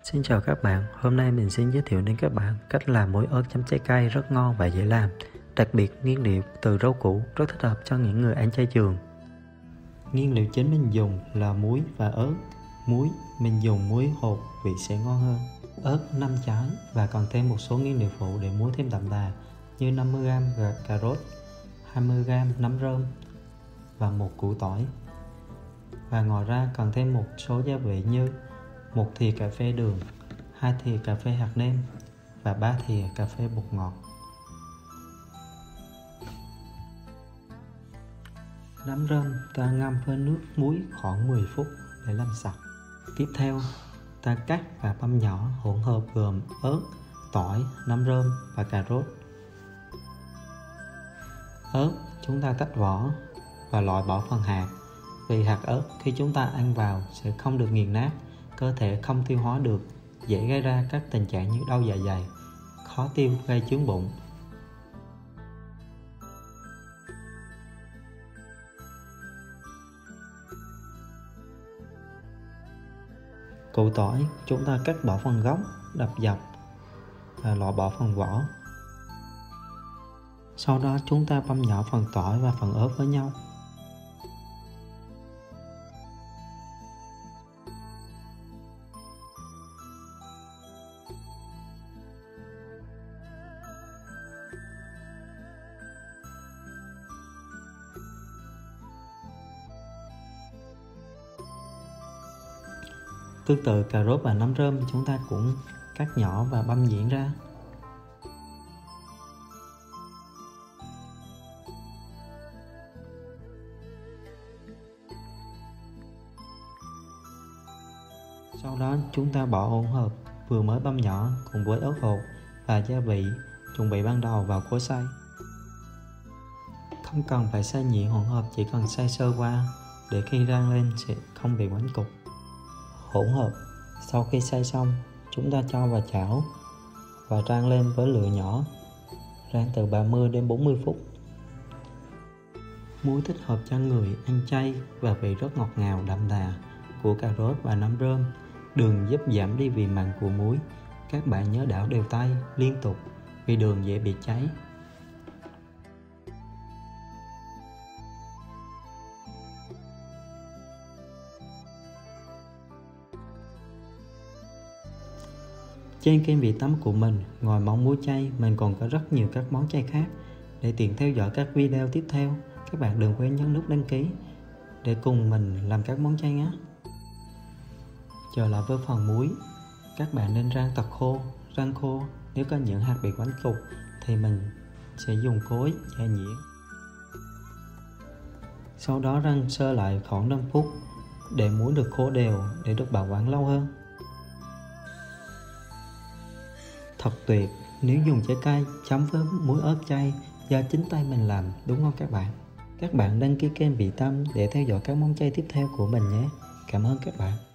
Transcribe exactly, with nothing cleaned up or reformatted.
Xin chào các bạn, hôm nay mình xin giới thiệu đến các bạn cách làm muối ớt chấm trái cây rất ngon và dễ làm. Đặc biệt nguyên liệu từ rau củ rất thích hợp cho những người ăn chay trường. Nguyên liệu chính mình dùng là muối và ớt. Muối, mình dùng muối hột vị sẽ ngon hơn. Ớt năm trái và còn thêm một số nguyên liệu phụ để muối thêm đậm đà như năm mươi gam cà rốt, hai mươi gam nấm rơm và một củ tỏi. Và ngoài ra còn thêm một số gia vị như một thìa cà phê đường, hai thìa cà phê hạt nêm và ba thìa cà phê bột ngọt. Nấm rơm ta ngâm với nước muối khoảng mười phút để làm sạch. Tiếp theo, ta cắt và băm nhỏ hỗn hợp gồm ớt, tỏi, nấm rơm và cà rốt. Ớt chúng ta tách vỏ và loại bỏ phần hạt, vì hạt ớt khi chúng ta ăn vào sẽ không được nghiền nát, cơ thể không tiêu hóa được, dễ gây ra các tình trạng như đau dạ dày, khó tiêu gây chướng bụng. Củ tỏi chúng ta cắt bỏ phần gốc, đập dập và loại bỏ phần vỏ. Sau đó chúng ta băm nhỏ phần tỏi và phần ớt với nhau. Tương tự cà rốt và nấm rơm chúng ta cũng cắt nhỏ và băm nhuyễn ra. Sau đó chúng ta bỏ hỗn hợp vừa mới băm nhỏ cùng với ớt hột và gia vị chuẩn bị ban đầu vào cối xay. Không cần phải xay nhuyễn hỗn hợp, chỉ cần xay sơ qua để khi rang lên sẽ không bị bánh cục. Hỗn hợp sau khi xay xong, chúng ta cho vào chảo và rang lên với lửa nhỏ, rang từ ba mươi đến bốn mươi phút. Muối thích hợp cho người ăn chay và vị rất ngọt ngào đậm đà của cà rốt và nấm rơm. Đường giúp giảm đi vị mặn của muối. Các bạn nhớ đảo đều tay liên tục vì đường dễ bị cháy. Trên kênh Vị Tắm của mình, ngoài món muối chay, mình còn có rất nhiều các món chay khác. Để tiện theo dõi các video tiếp theo, các bạn đừng quên nhấn nút đăng ký để cùng mình làm các món chay nhé. Trở lại với phần muối, các bạn nên rang thật khô. Rang khô, nếu có những hạt bị bánh cục thì mình sẽ dùng cối gia nhuyễn. Sau đó rang sơ lại khoảng năm phút để muối được khô đều để được bảo quản lâu hơn. Thật tuyệt nếu dùng trái cây chấm với muối ớt chay do chính tay mình làm, đúng không các bạn? Các bạn đăng ký kênh Vị Tâm để theo dõi các món chay tiếp theo của mình nhé. Cảm ơn các bạn.